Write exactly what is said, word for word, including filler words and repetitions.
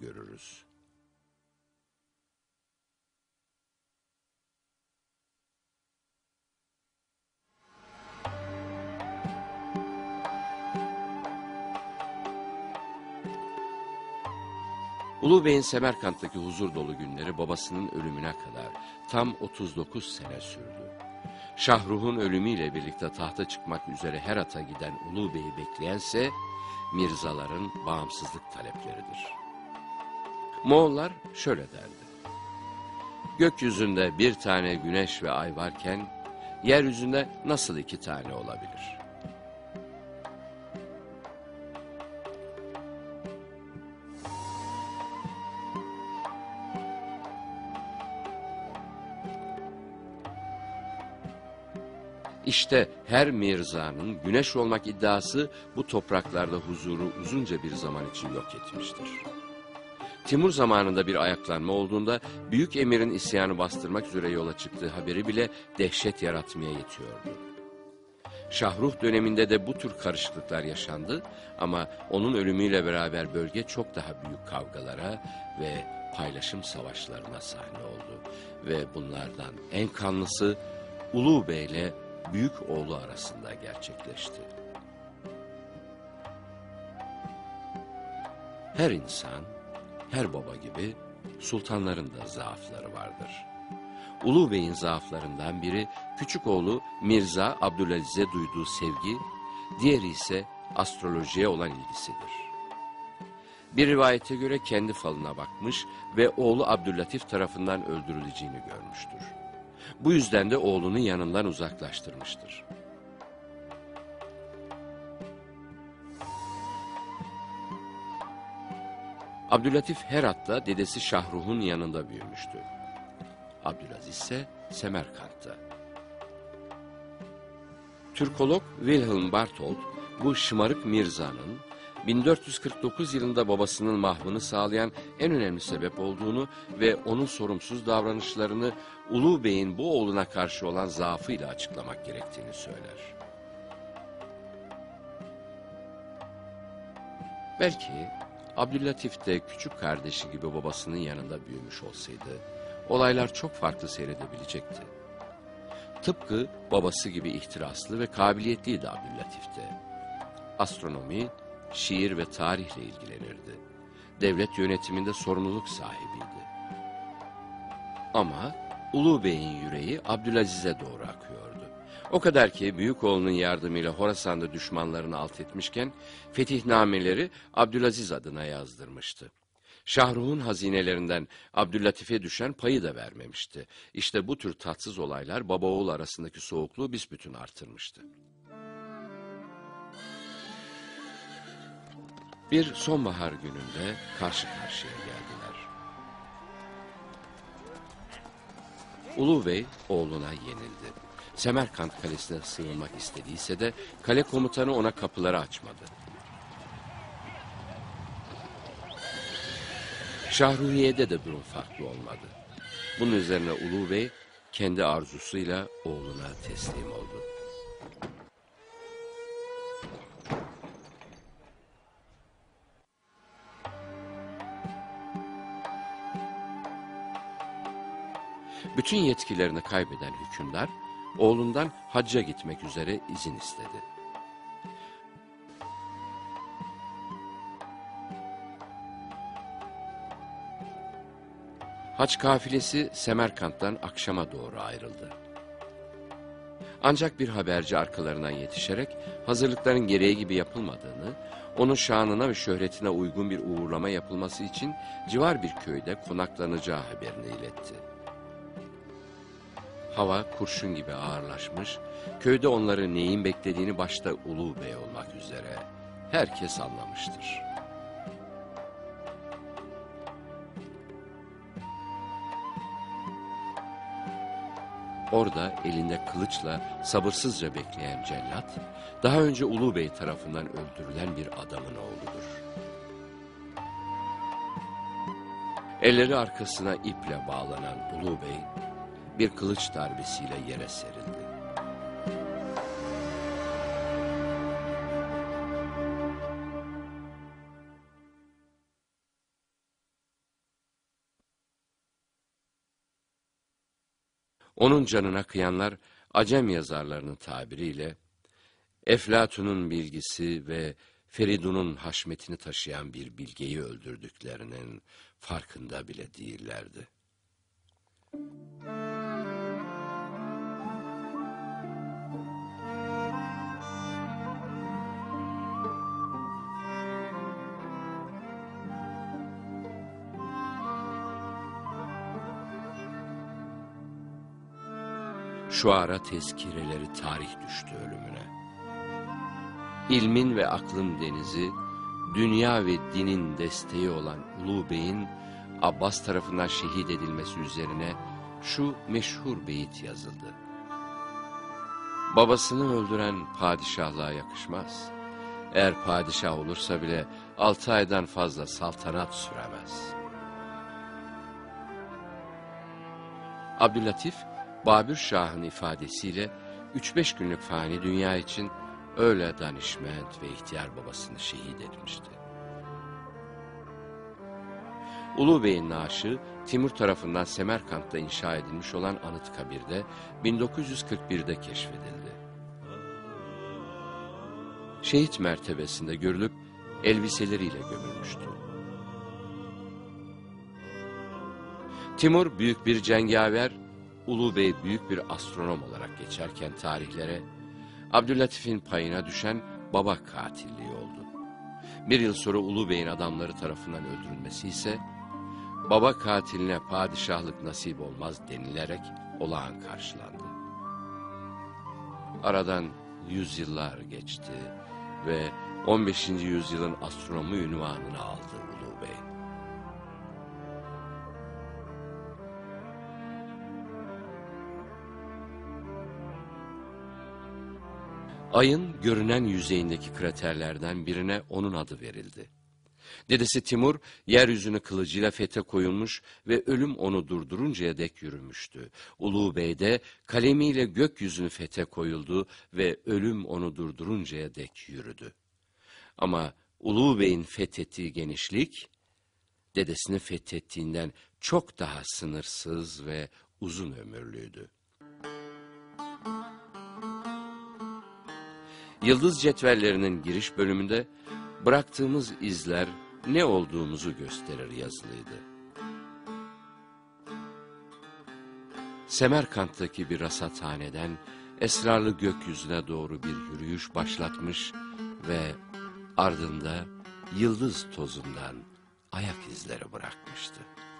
görürüz. Ulu Bey'in Semerkant'taki huzur dolu günleri babasının ölümüne kadar tam otuz dokuz sene sürdü. Şahruh'un ölümüyle birlikte tahta çıkmak üzere Herat'a giden Ulu Bey'i bekleyense Mirzaların bağımsızlık talepleridir. Moğollar şöyle derdi: gökyüzünde bir tane güneş ve ay varken yeryüzünde nasıl iki tane olabilir? İşte her mirzanın güneş olmak iddiası bu topraklarda huzuru uzunca bir zaman için yok etmiştir. Timur zamanında bir ayaklanma olduğunda büyük emirin isyanı bastırmak üzere yola çıktığı haberi bile dehşet yaratmaya yetiyordu. Şahruh döneminde de bu tür karışıklıklar yaşandı ama onun ölümüyle beraber bölge çok daha büyük kavgalara ve paylaşım savaşlarına sahne oldu. Ve bunlardan en kanlısı Ulu Bey ile büyük oğlu arasında gerçekleşti. Her insan, her baba gibi sultanların da zaafları vardır. Ulu Bey'in zaaflarından biri küçük oğlu Mirza Abdülaziz'e duyduğu sevgi, diğeri ise astrolojiye olan ilgisidir. Bir rivayete göre kendi falına bakmış ve oğlu Abdüllatif tarafından öldürüleceğini görmüştür. Bu yüzden de oğlunu yanından uzaklaştırmıştır. Abdüllatif Herat'ta dedesi Şahruh'un yanında büyümüştü. Abdülaziz ise Semerkant'ta. Türkolog Wilhelm Barthold bu şımarık Mirza'nın bin dört yüz kırk dokuz yılında babasının mahvını sağlayan en önemli sebep olduğunu ve onun sorumsuz davranışlarını Ulu Bey'in bu oğluna karşı olan zaafıyla açıklamak gerektiğini söyler. Belki Abdüllatif de küçük kardeşi gibi babasının yanında büyümüş olsaydı olaylar çok farklı seyredebilecekti. Tıpkı babası gibi ihtiraslı ve kabiliyetliydi Abdüllatif de. Astronomi, şiir ve tarihle ilgilenirdi. Devlet yönetiminde sorumluluk sahibiydi. Ama Ulu Bey'in yüreği Abdülaziz'e doğru akıyordu. O kadar ki büyük oğlunun yardımıyla Horasan'da düşmanlarını alt etmişken fetihnameleri Abdülaziz adına yazdırmıştı. Şahruh'un hazinelerinden Abdüllatif'e düşen payı da vermemişti. İşte bu tür tatsız olaylar baba oğul arasındaki soğukluğu büsbütün artırmıştı. Bir sonbahar gününde karşı karşıya geldiler. Ulu Bey oğluna yenildi. Semerkant kalesine sığınmak istediyse de kale komutanı ona kapıları açmadı. Şahruhiye'de de durum farklı olmadı. Bunun üzerine Ulu Bey kendi arzusuyla oğluna teslim oldu. Bütün yetkilerini kaybeden hükümdar, oğlundan hacca gitmek üzere izin istedi. Haç kafilesi Semerkant'tan akşama doğru ayrıldı. Ancak bir haberci arkalarından yetişerek hazırlıkların gereği gibi yapılmadığını, onun şanına ve şöhretine uygun bir uğurlama yapılması için civar bir köyde konaklanacağı haberini iletti. Hava kurşun gibi ağırlaşmış, köyde onları neyin beklediğini başta Ulu Bey olmak üzere herkes anlamıştır. Orada elinde kılıçla sabırsızca bekleyen cellat, daha önce Ulu Bey tarafından öldürülen bir adamın oğludur. Elleri arkasına iple bağlanan Ulu Bey, bir kılıç darbesiyle yere serildi. Onun canına kıyanlar Acem yazarlarının tabiriyle Eflatun'un bilgisi ve Feridun'un haşmetini taşıyan bir bilgeyi öldürdüklerinin farkında bile değillerdi. Şuara tezkireleri tarih düştü ölümüne. İlmin ve aklın denizi, dünya ve dinin desteği olan Ulu Bey'in Abbas tarafından şehit edilmesi üzerine şu meşhur beyit yazıldı. Babasını öldüren padişahlığa yakışmaz. Eğer padişah olursa bile altı aydan fazla saltanat süremez. Abdüllatif, Babür Şah'ın ifadesiyle üç beş günlük fani dünya için öyle danişment ve ihtiyar babasını şehit etmişti. Ulu Bey'in naaşı Timur tarafından Semerkant'ta inşa edilmiş olan Anıtkabir'de bin dokuz yüz kırk bir'de keşfedildi. Şehit mertebesinde görülüp elbiseleriyle gömülmüştü. Timur büyük bir cengaver, Ulu Bey büyük bir astronom olarak geçerken tarihlere, Abdüllatif'in payına düşen baba katilliği oldu. Bir yıl sonra Ulu Bey'in adamları tarafından öldürülmesi ise, baba katiline padişahlık nasip olmaz denilerek olağan karşılandı. Aradan yüzyıllar geçti ve on beşinci yüzyılın astronomu unvanını aldı Ulu Bey. Ayın görünen yüzeyindeki kraterlerden birine onun adı verildi. Dedesi Timur, yeryüzünü kılıcıyla fethe koyulmuş ve ölüm onu durduruncaya dek yürümüştü. Ulu Bey de kalemiyle gökyüzünü fethe koyuldu ve ölüm onu durduruncaya dek yürüdü. Ama Ulu Bey'in fethettiği genişlik, dedesini fethettiğinden çok daha sınırsız ve uzun ömürlüydü. Yıldız cetvellerinin giriş bölümünde bıraktığımız izler ne olduğumuzu gösterir yazılıydı. Semerkant'taki bir rasathaneden esrarlı gökyüzüne doğru bir yürüyüş başlatmış ve ardında yıldız tozundan ayak izleri bırakmıştı.